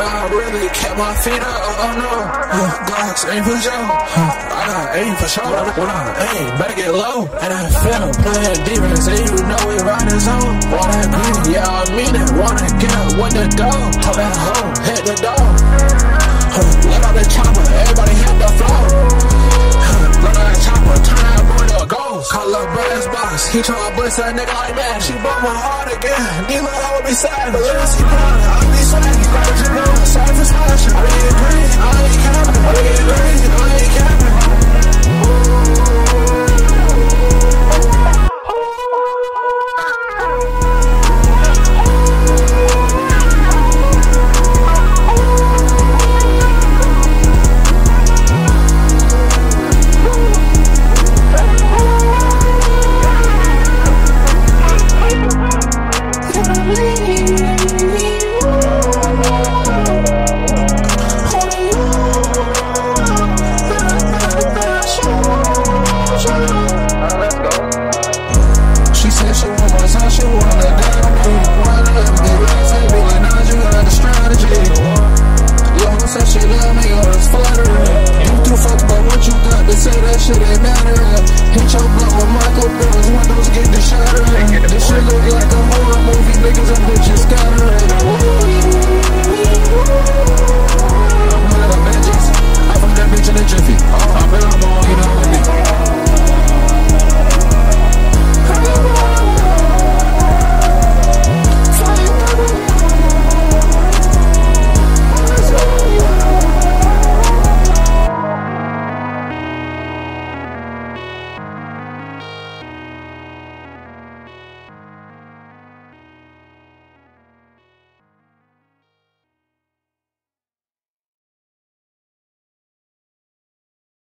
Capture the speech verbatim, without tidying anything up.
so I really kept my feet up. Oh no, uh, Glocks aim for sure. Uh, I got aim for sure. When I aim, better get low. And I feel playing defense, and you know we ride the zone. Wanna agree, yeah, I mean it. Wanna get up with the dough. Hold that hoe, hit the door. Uh, let out the chopper, everybody hit the floor. Uh, let out the chopper, turn that boy to a ghost. Call up Brass Box, he tryna blitz that nigga like that. She broke my heart again, Nila, I would be sad. But let us see blood, I'll be swaggy. Grab your blood, sorry for splashing. I ain't green, I ain't capping. I ain't green, I ain't capping. Say that shit ain't matter. Hit your blow